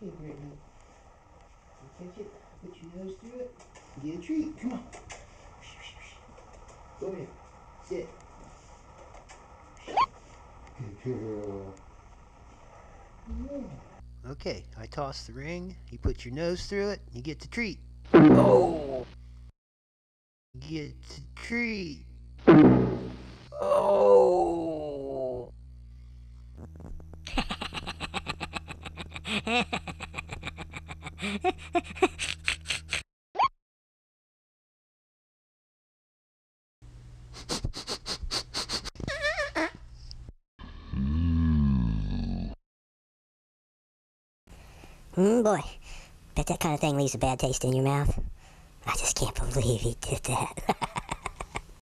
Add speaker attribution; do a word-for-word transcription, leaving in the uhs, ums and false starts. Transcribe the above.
Speaker 1: Okay, great. Now, you catch it, put your nose through it, get a treat. Come on. Go ahead. Sit. Good girl. Yeah. Okay, I toss the ring, you put your nose through it, you get the treat. Oh! Get the treat. Oh!
Speaker 2: Mm, boy, bet that kind of thing leaves a bad taste in your mouth. I just can't believe he did that.